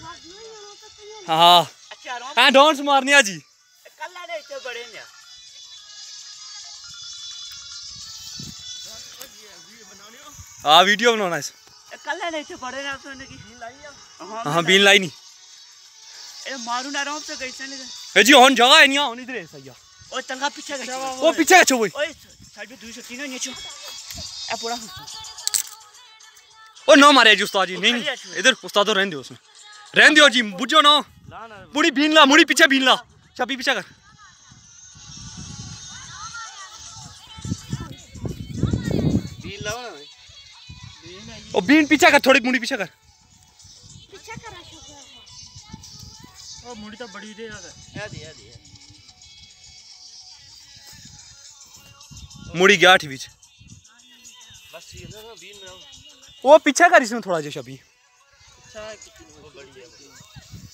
हाँ हाँ डांस मारने जी बड़े ने हाँ वीडियो बनाना इस कल नहीं बड़े ना तो हाँ बीन लाई नहीं ए मारू ना आराम से कैसे नहीं ए जी ऑन जगह है नहीं ऑन इधर है सही ओ तंगा पीछे गई वो पीछे गए वो ओए साइड में 203 नीचे ए पूरा ओ ना मारे जी उस्ताद जी नहीं इधर उस्ताद रहने दो उसमें रहने दो जी बुझो ना मुड़ी बीन ला मुड़ी पीछे बीन ला चाबी पीछे कर बीन लाओ ना ओ बीन पीछे कर थोड़ी मुड़ी पीछे कर ओ मुड़ी तो बड़ी दे यार मुड़ी गया आठ बीच बस ये ना बीन में वो पीछे कर इसमें थोड़ा जैसा भी अच्छा कितनी बड़ी है